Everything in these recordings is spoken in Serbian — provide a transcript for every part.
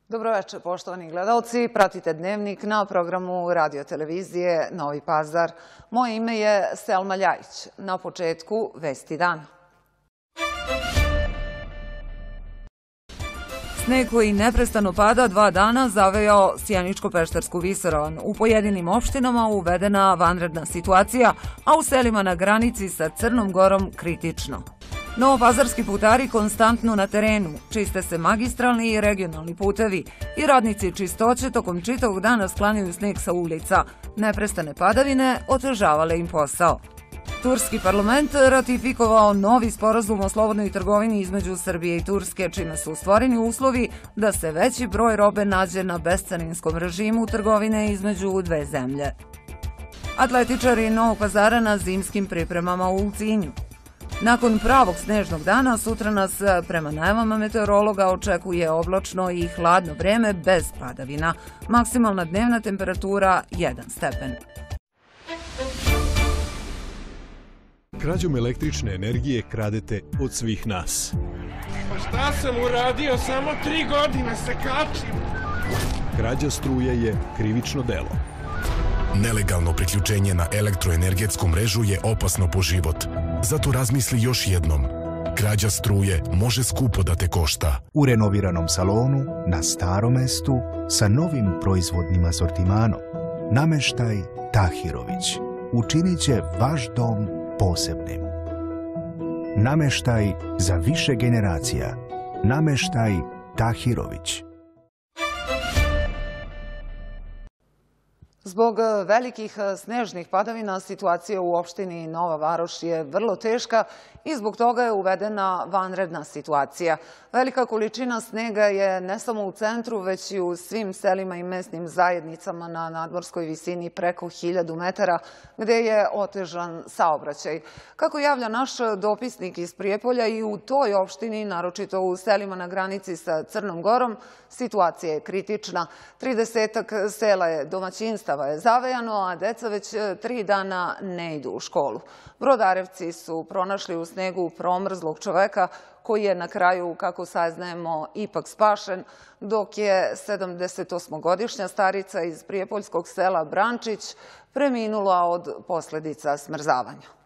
Dobroveče, poštovani gledalci. Pratite Dnevnik na programu radio-televizije Novi Pazar. Moje ime je Selma Ljajić. Na početku vesti dana. Sneg koji neprestano pada 2 dana zavejao Sjeničko-Peštersku visoravan. U pojedinim opštinama uvedena vanredna situacija, a u selima na granici sa Crnom Gorom kritično. Novopazarski putari konstantno na terenu, čiste se magistralni i regionalni putevi i radnici čistoće tokom čitavog dana sklanjaju sneg sa ulica. Neprestane padavine otežavale im posao. Turski parlament ratifikovao novi sporazum o slobodnoj trgovini između Srbije i Turske, čime su stvoreni uslovi da se veći broj robe nađe na bescarinskom režimu trgovine između dve zemlje. Atletičari Novog Pazara na zimskim pripremama u Ulcinju. Nakon pravog snežnog dana, sutra nas prema najavama meteorologa očekuje oblačno i hladno vreme bez padavina. Maksimalna dnevna temperatura 1 stepen. Krađom električne energije kradete od svih nas. Pa šta sam uradio? Samo 3 godine se kačim. Krađa struje je krivično delo. Nelegalno priključenje na elektroenergetsku mrežu je opasno po život. Zato razmisli još jednom. Krađa struje može skupo da te košta. U renoviranom salonu, na starom mestu, sa novim proizvodnim asortimanom. Nameštaj Tahirović učinit će vaš dom posebnim. Nameštaj za više generacija. Nameštaj Tahirović. Zbog velikih snežnih padavina situacija u opštini Nova Varoš je vrlo teška i zbog toga je uvedena vanredna situacija. Velika količina snega je ne samo u centru, već i u svim selima i mesnim zajednicama na nadmorskoj visini preko 1000 metara, gde je otežan saobraćaj. Kako javlja naš dopisnik iz Prijepolja, i u toj opštini, naročito u selima na granici sa Crnom Gorom, situacija je kritična. 30 sela je domaćinstava je zavejano, a deca već 3 dana ne idu u školu. Brodarevci su pronašli u snegu promrzlog čoveka koji je na kraju, kako saznajemo, ipak spašen, dok je 78-godišnja starica iz prijepoljskog sela Brančić preminula od posledica smrzavanja.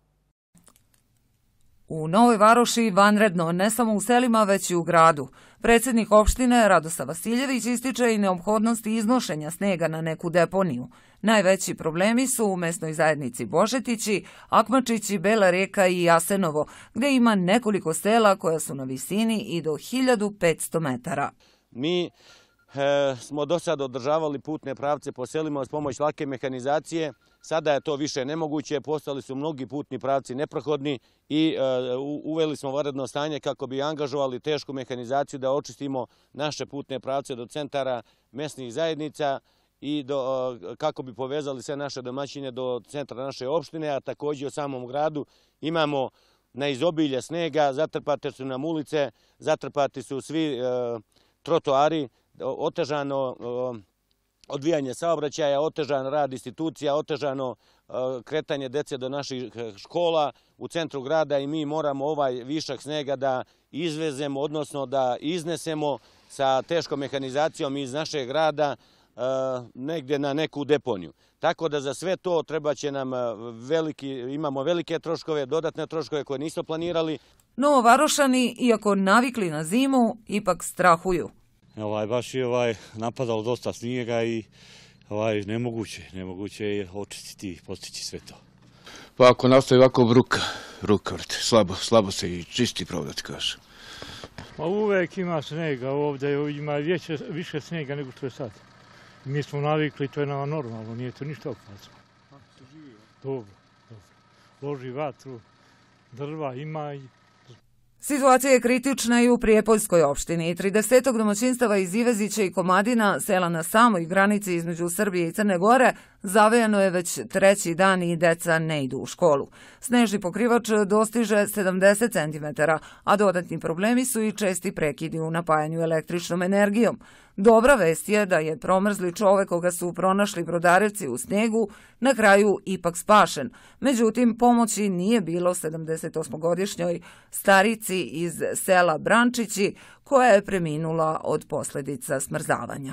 U Novoj Varoši vanredno, ne samo u selima, već i u gradu. Predsjednik opštine Radosa Vasiljević ističe i neophodnost iznošenja snega na neku deponiju. Najveći problemi su u mesnoj zajednici Božetići, Akmačići, Bela Reka i Jasenovo, gde ima nekoliko sela koja su na visini i do 1500 metara. Mi smo do sada održavali putne pravce po selima uz pomoć lake mehanizacije. Sada je to više nemoguće, postali su mnogi putni pravci neprohodni i uveli smo vanredno stanje kako bi angažovali tešku mehanizaciju da očistimo naše putne pravce do centara mesnih zajednica i kako bi povezali sve naše domaćine do centra naše opštine, a također u samom gradu imamo na izobilje snega, zatrpate su nam ulice, zatrpati su svi trotoari, otežano odvijanje saobraćaja, otežan rad institucija, otežano kretanje dece do naših škola u centru grada i mi moramo ovaj višak snega da izvezemo, odnosno da iznesemo sa teškom mehanizacijom iz našeg grada negdje na neku deponiju. Tako da za sve to treba će nam imamo velike troškove, dodatne troškove koje nismo planirali. Novovarošani, iako navikli na zimu, ipak strahuju. Baš je napadalo dosta snijega i nemoguće je očistiti i postići sve to. Pa ako nastaje ovako vruka, slabo se i čisti, pravo da ti kažem. Pa uvek ima snega, ovdje ima više snega nego što je sad. Mi smo navikli, to je nama normalno, nije to ništa opasno. Kako se živi? Dobro. Loži vatru, drva ima i... Situacija je kritična i u Prijepoljskoj opštini. 30 domaćinstava iz Ivezića i Komadina, sela na samoj granici između Srbije i Crne Gore, zavejano je već 3. dan i deca ne idu u školu. Snežni pokrivač dostiže 70 cm, a dodatni problemi su i česti prekidi u napajanju električnom energijom. Dobra vest je da je promrzli čovek koga su pronašli brodarevci u snegu na kraju ipak spašen. Međutim, pomoći nije bilo 78-godišnjoj starici radnici iz sela Brančići, koja je preminula od posljedica smrzavanja.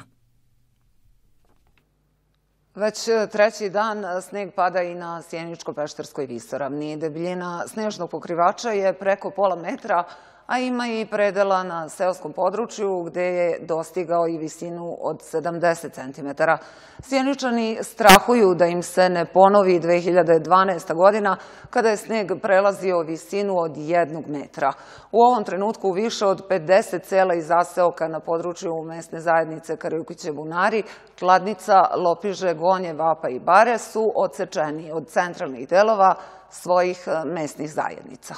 Već treći dan sneg pada i na Sjeničko-Pešterskoj visoravni. Debljina snežnog pokrivača je preko pola metra, a ima i predela na seoskom području gde je dostigao i visinu od 70 cm. Sjeničani strahuju da im se ne ponovi 2012. godina kada je sneg prelazio visinu od 1 metra. U ovom trenutku više od 50 sela i zaseoka na području mesne zajednice Karajukiće Bunari, Kladnica, Lopiže, Gonje, Vapa i Bare su odsečeni od centralnih delova svojih mesnih zajednica.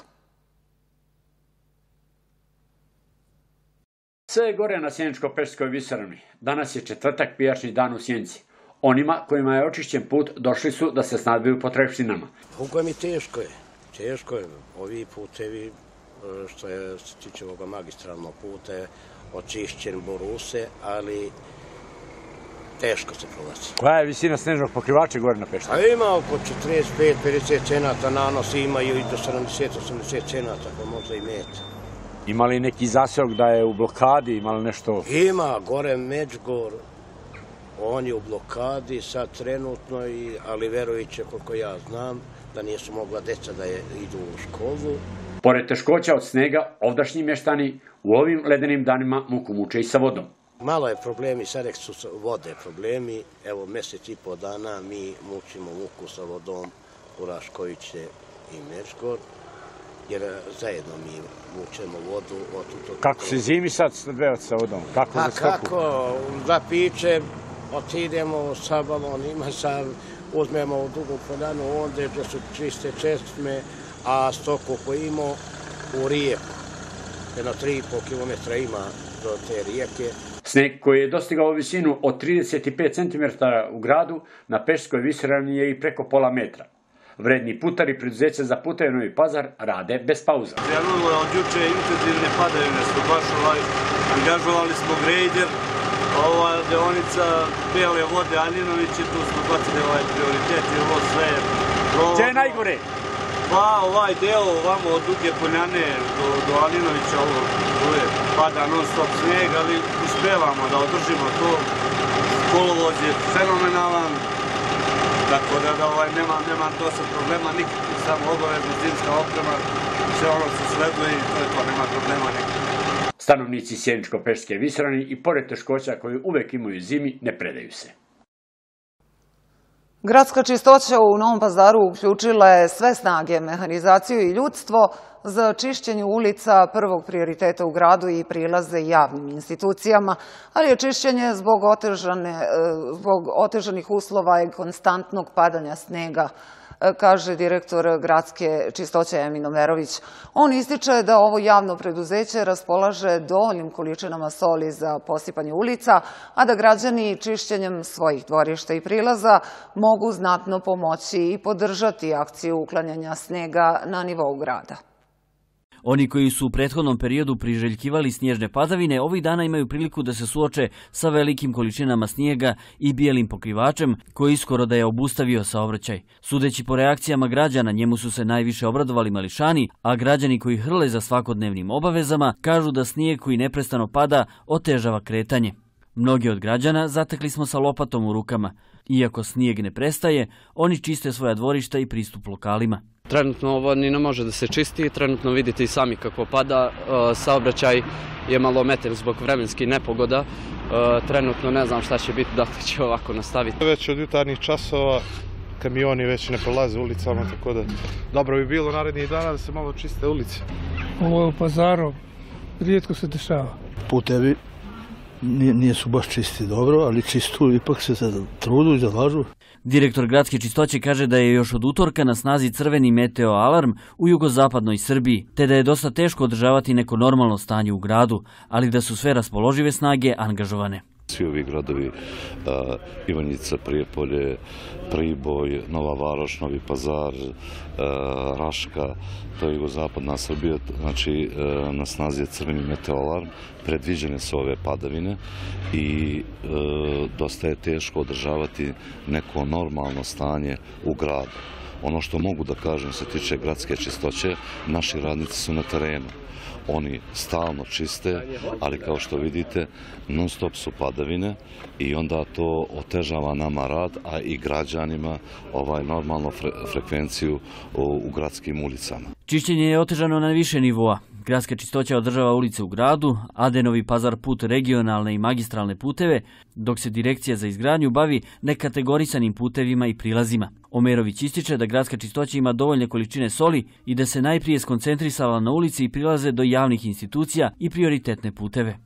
Sve je gore na Sjeničko-Pešterskoj visoravni. Danas je četvrtak, pijačni dan u Sjenici. Onima kojima je očišćen put došli su da se snadbiju potrepštinama. Koliko mi teško je. Teško je. Ovi putevi, što je tiče ovoga magistralnog puta, je očišćen boruse, ali teško se prolazi. Koja je visina snežnog pokrivača gore na Pešteru? A ima oko 45-50 cenata nanosi, imaju i do 70-80 cenata, pa možda i metra. Ima li neki zaseok da je u blokadi, ima li nešto? Ima, gore Međugor, on je u blokadi sad trenutno, ali verujuće koliko ja znam da nisu mogla deca da idu u školu. Pored teškoća od snega, ovdašnji mještani u ovim ledenim danima muku muče i sa vodom. Malo je problemi, sad su vode problemi, evo mjesec i po dana mi mučimo muku sa vodom u Raškoviće i Međugor. Jer zajedno mi vučemo vodu. Kako se zimi sad snadbevati sa vodom? Kako za stoku? Kako, za piće, otidemo sa balonima, uzmemo u Dugu Poljanu, onda gdje su čiste česme, a stoku koju imamo u rijeku. Jedno 3,5 km ima do te rijeke. Sneg koji je dostigao visinu od 35 cm u gradu, na Pešterskoj visoravni je i preko pola metra. Vredni putari preduzeća za puteve Novi Pazar rade bez pauza. Krenulo je od juče intenzivne padavine, smo baš angažovali smo grejder, ova deonica Bele vode Alinovići, tu smo bacili prioritet i ovo sve je Gdje je najgore? Pa ovaj deo ovamo od Duge Poljane do Alinovića, ovo pada non stop sneg, ali uspevamo da održimo to. Kolovoz je fenomenalan. Tako da nema dosta problema, nikakvih, samo obavezna zimska oprema, sve ono se sleduje i to je to, nema problema nikakvih. Stanovnici Sjeničko-Pešterske visoravni i pored teškoća koje uvek imaju zimi ne predaju se. Gradska čistoća u Novom Pazaru uključila je sve snage, mehanizaciju i ljudstvo za čišćenje ulica prvog prioriteta u gradu i prilaze javnim institucijama, ali je čišćenje zbog otežanih uslova i konstantnog padanja snega, kaže direktor Gradske čistoće Emin Omerović. On ističe da ovo javno preduzeće raspolaže dovoljnim količinama soli za posipanje ulica, a da građani čišćenjem svojih dvorišta i prilaza mogu znatno pomoći i podržati akciju uklanjanja snega na nivou grada. Oni koji su u prethodnom periodu priželjkivali snježne padavine, ovih dana imaju priliku da se suoče sa velikim količinama snijega i bijelim pokrivačem, koji skoro da je obustavio saobraćaj. Sudeći po reakcijama građana, njemu su se najviše obradovali mališani, a građani koji hrle za svakodnevnim obavezama kažu da snijeg koji neprestano pada otežava kretanje. Mnogi od građana zatekli smo sa lopatom u rukama. Iako snijeg ne prestaje, oni čiste svoja dvorišta i pristup lokalima. Trenutno ovo ni ne može da se čisti, trenutno vidite i sami kako pada, saobraćaj je malo ometen zbog vremenskih nepogoda, trenutno ne znam šta će biti, da li će ovako nastaviti. Već od jutarnjih časova kamioni već ne prolaze ulicama, tako da dobro bi bilo narednih dana da se malo čiste ulice. Ovo je u Pazaru, rijetko se dešava. Putevi nisu baš čisti dobro, ali čistu ipak se trudu i zalažu. Direktor Gradske čistoće kaže da je još od utorka na snazi crveni meteo alarm u jugozapadnoj Srbiji, te da je dosta teško održavati neko normalno stanje u gradu, ali da su sve raspoložive snage angažovane. Svi ovi gradovi, Ivanjica, Prijepolje, Priboj, Nova Varoš, Novi Pazar, Raška, to je jugozapadna Srbija, znači na snazi je crveni meteoalarm, predviđene su ove padavine i dosta je teško održavati neko normalno stanje u gradu. Ono što mogu da kažem se tiče gradske čistoće, naši radnici su na terenu. oni stalno čiste, ali kao što vidite, non stop su padavine i onda to otežava nama rad, a i građanima normalnu frekvenciju u gradskim ulicama. Čišćenje je otežano na više nivoa. Gradska čistoća održava ulice u gradu, Adenovi Pazar put regionalne i magistralne puteve, dok se Direkcija za izgradnju bavi nekategorisanim putevima i prilazima. Omerović ističe da gradska čistoća ima dovoljne količine soli i da se najprije skoncentrisala na ulici i prilaze do javnih institucija i prioritetne puteve.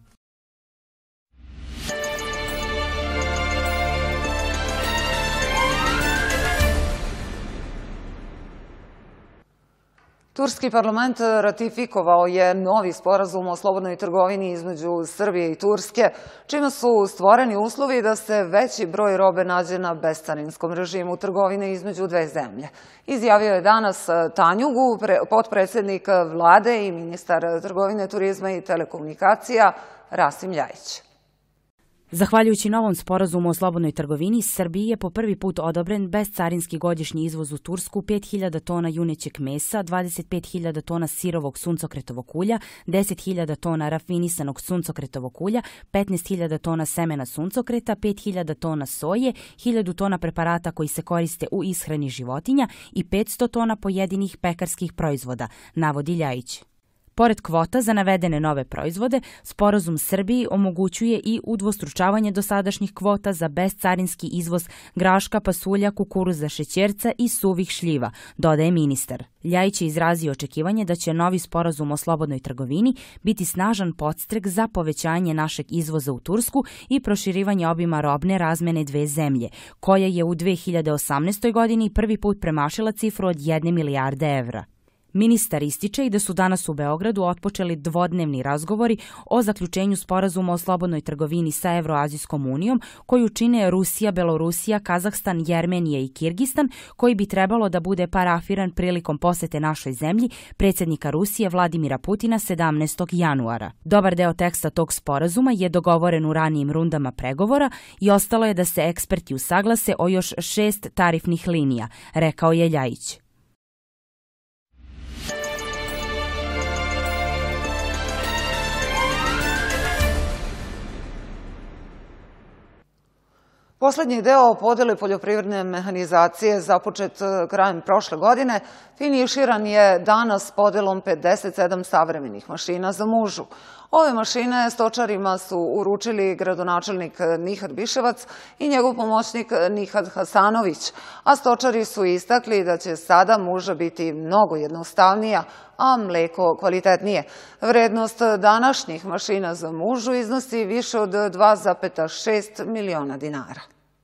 Turski parlament ratifikovao je novi sporazum o slobodnoj trgovini između Srbije i Turske, čime su stvoreni uslovi da se veći broj robe nađe na bescarinskom režimu trgovine između dve zemlje. Izjavio je danas Tanjugu, potpredsjednik vlade i ministar trgovine, turizma i telekomunikacija Rasim Ljajić. Zahvaljujući novom sporazumu o slobodnoj trgovini, Srbiji je po prvi put odobren bescarinski godišnji izvoz u Tursku 5.000 tona junećeg mesa, 25.000 tona sirovog suncokretovog ulja, 10.000 tona rafinisanog suncokretovog ulja, 15.000 tona semena suncokreta, 5.000 tona soje, 1.000 tona preparata koji se koriste u ishrani životinja i 500 tona pojedinih pekarskih proizvoda, navodi Ljajić. Pored kvota za navedene nove proizvode, sporazum Srbiji omogućuje i udvostručavanje dosadašnjih kvota za bescarinski izvoz graška, pasulja, kukuruza, šećerca i suvih šljiva, dodaje ministar. Ljajić je izrazio očekivanje da će novi sporazum o slobodnoj trgovini biti snažan podstrek za povećanje našeg izvoza u Tursku i proširivanje obima robne razmene dve zemlje, koja je u 2018. godini prvi put premašila cifru od 1 milijarde evra. Ministar ističe i da su danas u Beogradu otpočeli dvodnevni razgovori o zaključenju sporazuma o slobodnoj trgovini sa Evroazijskom unijom, koju čine Rusija, Belorusija, Kazahstan, Jermenija i Kirgistan, koji bi trebalo da bude parafiran prilikom posete našoj zemlji predsjednika Rusije Vladimira Putina 17. januara. Dobar deo teksta tog sporazuma je dogovoren u ranijim rundama pregovora i ostalo je da se eksperti usaglase o još 6 tarifnih linija, rekao je Ljajić. Poslednji deo podele poljoprivredne mehanizacije započet krajem prošle godine finiširan je danas podelom 57 savremenih mašina za mužu. Ove mašine stočarima su uručili gradonačelnik Nihad Biševac i njegov pomoćnik Nihad Hasanović, a stočari su istakli da će sada muža biti mnogo jednostavnija, a mleko kvalitetnije. Vrednost današnjih mašina za mužu iznosi više od 2,6 miliona dinara.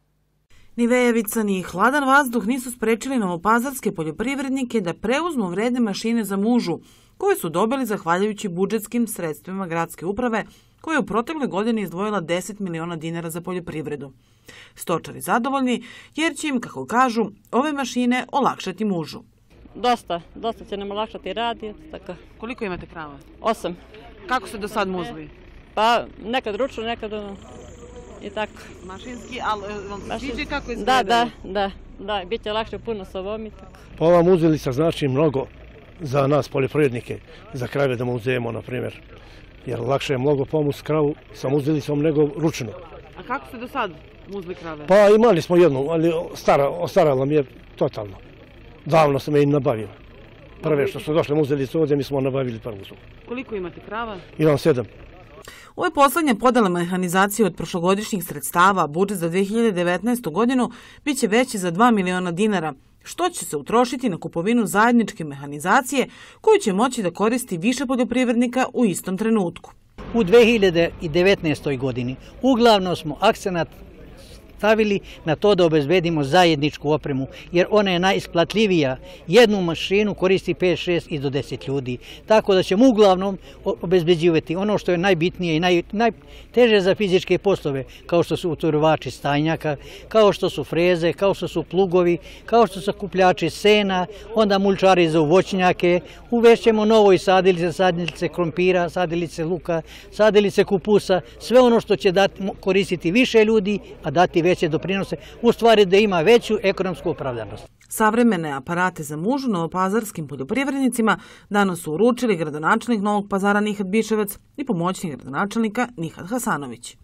Ni vejevica ni hladan vazduh nisu sprečili novopazarske poljoprivrednike da preuzmu vredne mašine za mužu, koje su dobili zahvaljujući budžetskim sredstvima gradske uprave, koja je u protekloj godini izdvojila 10 miliona dinara za poljoprivredu. Stočari zadovoljni jer će im, kako kažu, ove mašine olakšati mužu. Dosta će nam olakšati rad. Koliko imate krava? 8. Kako ste do sad muzli? Pa nekad ručno, nekad i tako. Mašinski, ali vam se sviđa kako izgleda? Da, bit će lakše puno s ovom i tako. Pa ova muzilica znači mnogo za nas poljoprivrednike, za krave da muzejemo, na primjer. Jer lakše je mnogo pomoći kravu sa muzilicom nego ručno. A kako ste do sad muzli krave? Pa imali smo jednu, ali ostarala mi je totalno. Davno sam je im nabavio. Prve što su došle muzilice ovdje, mi smo nabavili prvu su. Koliko imate krava? Imam 7. Ovo je poslednja podela mehanizacije od prošlogodišnjih sredstava. Budžet za 2019. godinu biće veći za 2 miliona dinara, što će se utrošiti na kupovinu zajedničke mehanizacije koju će moći da koristi više poljoprivrednika u istom trenutku. U 2019. godini uglavnom smo akcenat stavili na to da obezbedimo zajedničku opremu, jer ona je najisplatljivija. Jednu mašinu koristi 5, 6 i do 10 ljudi. Tako da ćemo uglavnom obezbeđivati ono što je najbitnije i najteže za fizičke poslove, kao što su uturovači stajnjaka, kao što su freze, kao što su plugovi, kao što su sakupljači sena, onda mulčari za voćnjake. Uvešćemo novo i sadilice krompira, sadilice luka, sadilice kupusa, sve ono što će koristiti više ljudi, a dati veće doprinose, u stvari da ima veću ekonomsku opravdanost. Savremene aparate za mužu novopazarskim poljoprivrednicima danas su uručili gradonačelnik Novog Pazara Nihat Biševac i pomoćnik gradonačelnika Nihat Hasanović.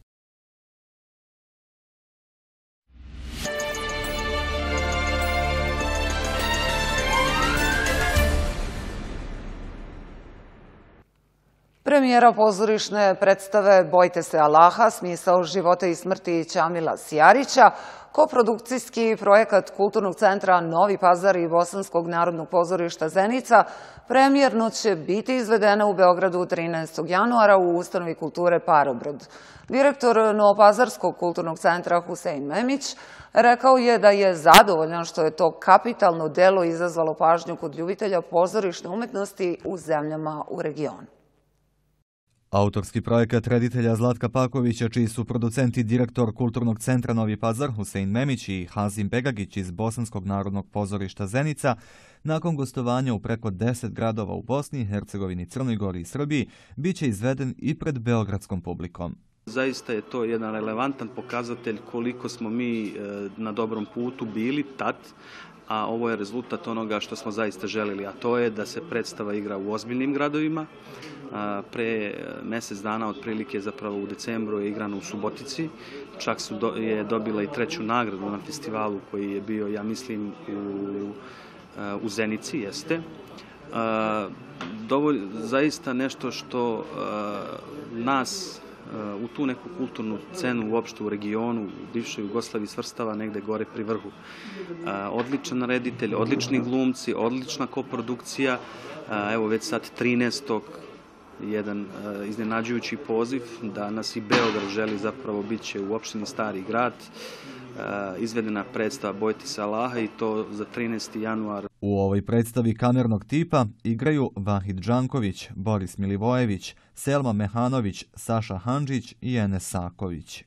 Premijera pozorišne predstave Bojte se Allaha, smisao života i smrti Ćamila Sjarića, koprodukcijski projekat Kulturnog centra Novi Pazar i Bosanskog narodnog pozorišta Zenica, premijerno će biti izvedena u Beogradu 13. januara u ustanovi kulture Parobrod. Direktor Novopazarskog kulturnog centra Husein Memić rekao je da je zadovoljan što je to kapitalno delo izazvalo pažnju kod ljubitelja pozorišne umetnosti u zemljama u regionu. Autorski projekat reditelja Zlatka Pakovića, čiji su producenti direktor Kulturnog centra Novi Pazar Husein Memić i Hazim Begagić iz Bosanskog narodnog pozorišta Zenica, nakon gostovanja u preko 10 gradova u Bosni, Hercegovini, Crnoj Gori i Srbiji, bit će izveden i pred beogradskom publikom. Zaista je to jedan relevantan pokazatelj koliko smo mi na dobrom putu bili tad, a ovo je rezultat onoga što smo zaista želili, a to je da se predstava igra u ozbiljnim gradovima. Pre mjesec dana, otprilike zapravo u decembru, je igrano u Subotici. Čak je dobila i 3. nagradu na festivalu koji je bio, ja mislim, u Zenici, jeste. Zaista nešto što nas u tu neku kulturnu scenu uopšte u regionu, u bivšoj Jugoslaviji svrstava negde gore pri vrhu. Odličan reditelj, odlični glumci, odlična koprodukcija. Evo već sad 13. jedan iznenađujući poziv da nas i Beograd želi, zapravo bit će u opštini Stari grad. Izvedena predstava Bojte se Allaha i to za 13. januar. U ovoj predstavi kamernog tipa igraju Vahid Đanković, Boris Milivojević, Selma Mehanović, Saša Handžić i Enes Saković.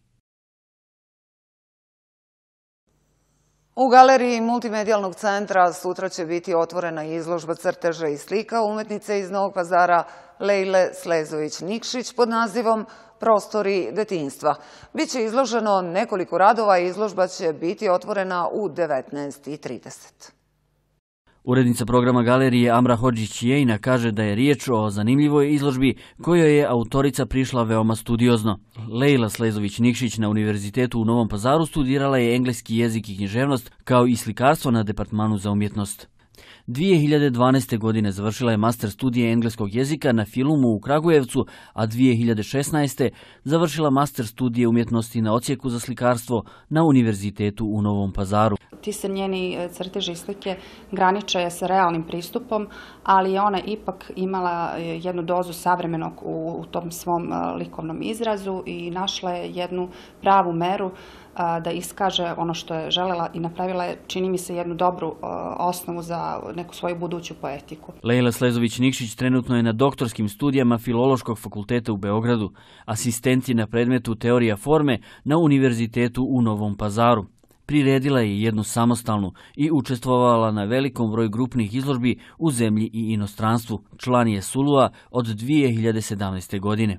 U galeriji Multimedijalnog centra sutra će biti otvorena izložba crteža i slika umetnice iz Novog Pazara Lejle Slezović-Nikšić pod nazivom Prostori detinjstva. Biće izloženo nekoliko radova i izložba će biti otvorena u 19:30. Urednica programa galerije Amra Hodžić-Jejna kaže da je riječ o zanimljivoj izložbi kojoj je autorica prišla veoma studiozno. Lejla Slezović-Nikšić na Univerzitetu u Novom Pazaru studirala je engleski jezik i književnost kao i slikarstvo na Departmanu za umjetnost. 2012. godine završila je master studije engleskog jezika na Filumu u Kragujevcu, a 2016. završila master studije umjetnosti na odsjeku za slikarstvo na Univerzitetu u Novom Pazaru. Ti se njeni crteži i slike graniče sa realnim pristupom, ali je ona ipak imala jednu dozu savremenog u tom svom likovnom izrazu i našla je jednu pravu meru da iskaže ono što je želela i napravila je, čini mi se, jednu dobru osnovu za neku svoju buduću poetiku. Lejla Slezović-Nikšić trenutno je na doktorskim studijama Filološkog fakulteta u Beogradu, asistent je na predmetu teorija forme na Univerzitetu u Novom Pazaru. Priredila je jednu samostalnu i učestvovala na velikom broju grupnih izložbi u zemlji i inostranstvu. Član je Sulua od 2017. godine.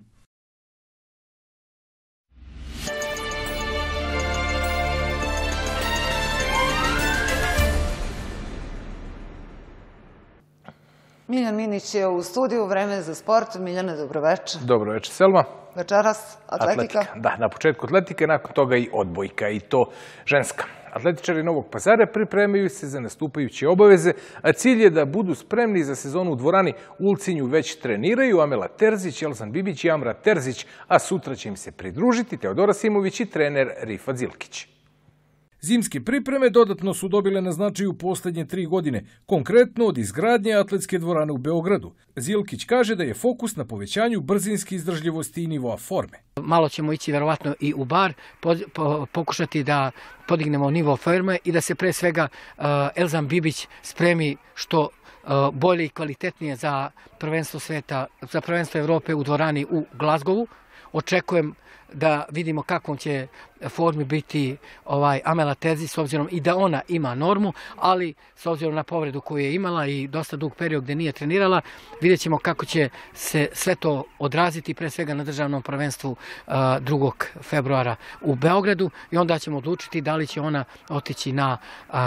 Miljan Minić je u studiju, vreme za sport. Miljane, dobroveče. Dobroveče, Selma. Večeras atletika. Da, na početku atletike, nakon toga i odbojka, i to ženska. Atletičari Novog Pazara pripremaju se za nastupajuće obaveze, a cilj je da budu spremni za sezonu u dvorani. U Ulcinju već treniraju Amela Terzić, Elzan Bibić i Amra Terzić, a sutra će im se pridružiti Teodora Simović i trener Rifat Zilkić. Zimske pripreme dodatno su dobile na značaju posljednje 3 godine, konkretno od izgradnje atletske dvorane u Beogradu. Zilkić kaže da je fokus na povećanju brzinske izdržljivosti i nivoa forme. Malo ćemo ići verovatno i u bar, pokušati da podignemo nivo forme i da se pre svega Elzan Bibić spremi što bolje i kvalitetnije za prvenstvo sveta, za prvenstvo Evrope u dvorani u Glazgovu. Očekujem da vidimo kakvom će formi biti Amela Terzić, s obzirom i da ona ima normu, ali s obzirom na povredu koju je imala i dosta dug period gdje nije trenirala, vidjet ćemo kako će se sve to odraziti, pre svega na državnom prvenstvu 2. februara u Beogradu, i onda ćemo odlučiti da li će ona otići na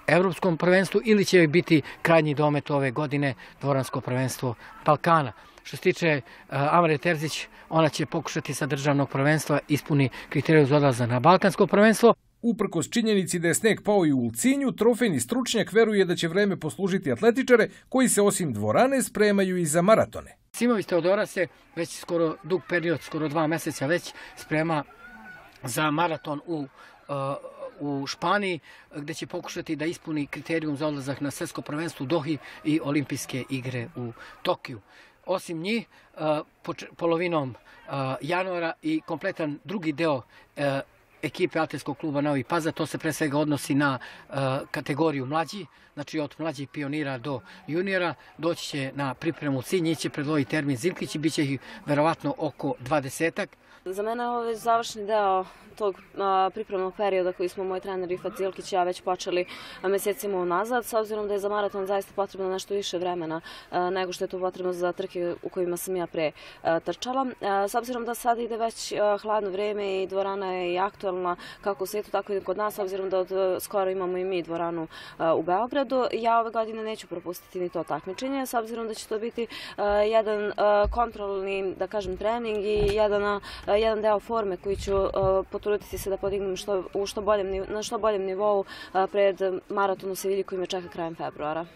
Evropskom prvenstvu ili će biti krajnji domet ove godine Dvoransko prvenstvo Balkana. Što se tiče Amare Terzić, ona će pokušati sa državnog prvenstva ispuni kriteriju za odlazak na Balkansko prvenstvo. Uprkos činjenici da je sneg pao i u Ulcinju, trofejni stručnjak veruje da će vreme poslužiti atletičare koji se osim dvorane spremaju i za maratone. Simović Teodora se već skoro dug period, skoro 2 mjeseca već sprema za maraton u Španiji, gdje će pokušati da ispuni kriterijum za odlazak na svjetsko prvenstvo u Dohi i olimpijske igre u Tokiju. Osim njih, polovinom januara i kompletan drugi deo ekipe Atletskog kluba Novi Pazar, to se pre svega odnosi na kategoriju mlađi, znači od mlađih pionira do juniora, doći će na pripremu cilj, njih će predložiti Termin Zilkić i bit će ih verovatno oko 20-ak. Za mene je ovo već završni deo tog pripremnog perioda koji smo moj trener Rifat Zilkić i ja već počeli mjesecima unazad, s obzirom da je za maraton zaista potrebno nešto više vremena nego što je to potrebno za trke u kojima sam ja pre trčala. S obzirom da sad ide već hladno vrijeme i dvorana je i aktualna kako u svijetu, tako i kod nas, s obzirom da od skoro imamo i mi dvoranu u Beogradu, ja ove godine neću propustiti ni to takmičenje, s obzirom da će to biti jedan kontrolni, da kažem, trening i jedan deo forme koji ću potruditi se da podignem na što boljem nivou pred maraton u Sevilji koji me čeka krajem februara.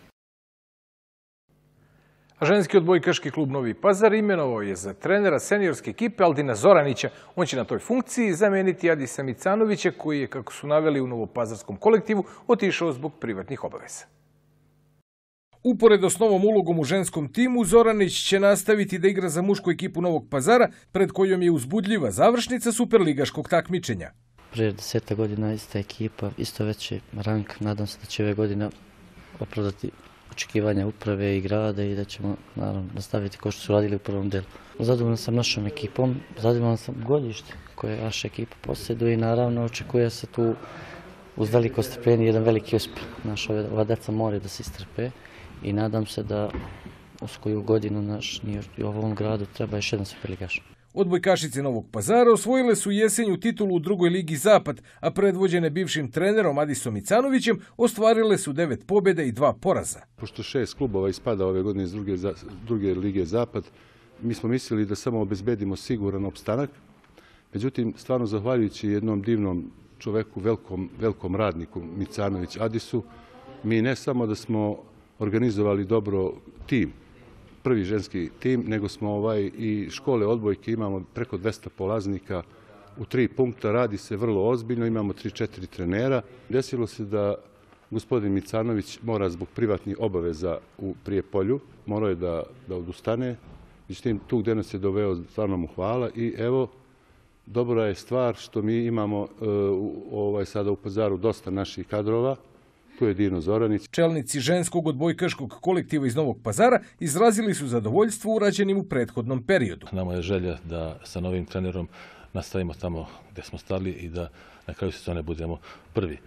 Ženski odbojkaški klub Novi Pazar imenovao je za trenera seniorske ekipe Aldina Zoranića. On će na toj funkciji zameniti Adisa Micanovića koji je, kako su naveli u novopazarskom kolektivu, otišao zbog privatnih obaveza. Uporedo s novom ulogom u ženskom timu, Zoranić će nastaviti da igra za mušku ekipu Novog Pazara, pred kojom je uzbudljiva završnica superligaškog takmičenja. Prije 10 godina ista ekipa, isto veći rang. Nadam se da će ove godine opravdati očekivanja uprave i grada i da ćemo naravno nastaviti kao što su radili u prvom delu. Zadovoljan sam našom ekipom, zadovoljan sam godište koje naša ekipa posjeduje i naravno očekuje se tu uz veliko strpljenje jedan veliki uspjeh. Ova deca moraju da se istrpe i nadam se da u koju godinu u ovom gradu treba još jedan superligaš. Odbojkašice Novog Pazara osvojile su jesenju titulu u drugoj ligi Zapad, a predvođene bivšim trenerom Adisom Micanovićem ostvarile su 9 pobjeda i 2 poraza. Pošto 6 klubova ispada ove godine iz druge lige Zapad, mi smo mislili da samo obezbedimo siguran opstanak. Međutim, stvarno zahvaljujući jednom divnom čoveku, velikom radniku Micanović Adisu, mi ne samo da smo organizovali dobro tim, prvi ženski tim, nego smo i škole odbojke, imamo preko 200 polaznika u 3 punkta, radi se vrlo ozbiljno, imamo 3-4 trenera. Desilo se da gospodin Micanović mora zbog privatnih obaveza u Prijepolju, morao je da odustane, međutim tu gde nas je doveo, stvarno mu hvala i evo, dobra je stvar što mi imamo sada u Pazaru dosta naših kadrova. Tu je Dino Zoranić. Čelnici ženskog odbojkaškog kolektiva iz Novog Pazara izrazili su zadovoljstvo urađenim u prethodnom periodu. Nama je želja da sa novim trenerom nastavimo tamo gdje smo stali i da na kraju sezone budemo prvi.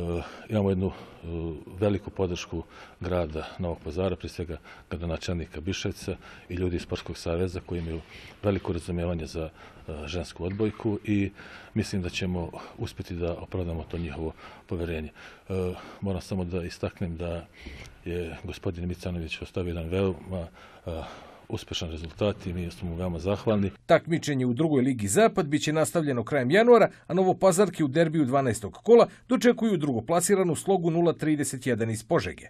Imamo jednu veliku podršku grada Novog Pazara, prije svega gradonačelnika Biševca i ljudi iz Sportskog saveza koji imaju veliko razumijevanje za žensku odbojku i mislim da ćemo uspjeti da opravdamo to njihovo poverenje. Moram samo da istaknem da je gospodin Micanović ostavio jedan veoma uspješan rezultat i mi smo mu veoma zahvalni. Takmičenje u drugoj ligi Zapad biće nastavljeno krajem januara, a Novopazarki u derbiju 12. kola dočekuju drugoplasiranu Slogu 031 iz Požege.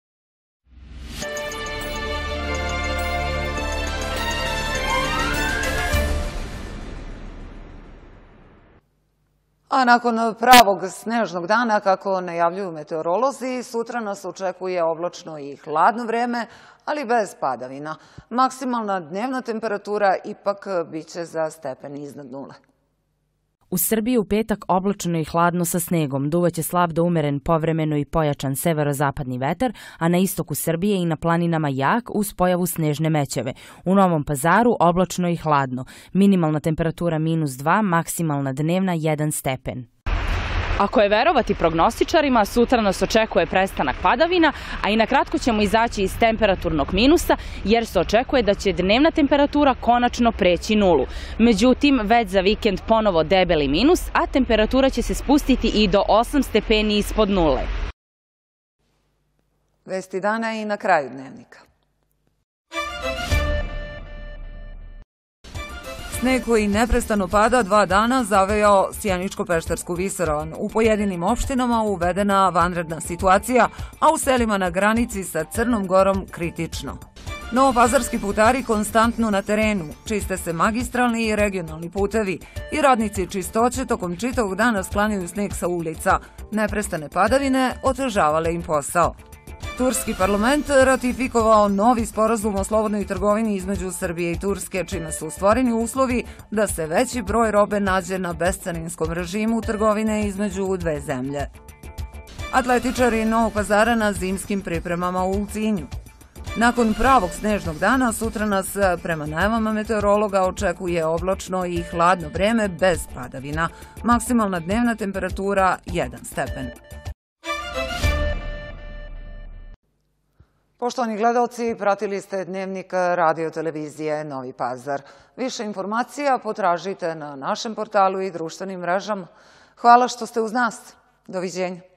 A nakon pravog snežnog dana, kako najavljuju meteorolozi, sutra nas očekuje oblačno i hladno vreme, ali bez padavina. Maksimalna dnevna temperatura ipak biće za stepen iznad nule. U Srbiji u petak oblačno i hladno sa snegom, duvaće slab do umeren povremeno i pojačan severozapadni vetar, a na istoku Srbije i na planinama jak uz pojavu snežne mećave. U Novom Pazaru oblačno i hladno, minimalna temperatura -2, maksimalna dnevna 1 stepen. Ako je verovati prognostičarima, sutra nas očekuje prestanak padavina, a i na kratko ćemo izaći iz temperaturnog minusa, jer se očekuje da će dnevna temperatura konačno preći nulu. Međutim, već za vikend ponovo debeli minus, a temperatura će se spustiti i do 8 stepeni ispod nule. Vesti dana i na kraju dnevnika. Sneg koji neprestano pada 2 dana zavejao Sjeničko-Peštersku visoravan. U pojedinim opštinama uvedena vanredna situacija, a u selima na granici sa Crnom Gorom kritično. Novopazarski putari konstantno na terenu, čiste se magistralni i regionalni putevi i radnici čistoće tokom čitavog dana sklanjaju sneg sa ulica. Neprestane padavine otežavale im posao. Turski parlament ratifikovao novi sporazum o slobodnoj trgovini između Srbije i Turske, čime su stvoreni uslovi da se veći broj robe nađe na bescarinskom režimu trgovine između dve zemlje. Atletičari Novog Pazara na zimskim pripremama u Ulcinju. Nakon pravog snežnog dana, sutra nas, prema najavama meteorologa, očekuje oblačno i hladno vreme bez padavina. Maksimalna dnevna temperatura 1 stepen. Poštovani gledalci, pratili ste dnevnik radio televizije Novi Pazar. Više informacija potražite na našem portalu i društvenim mrežama. Hvala što ste uz nas. Doviđenja.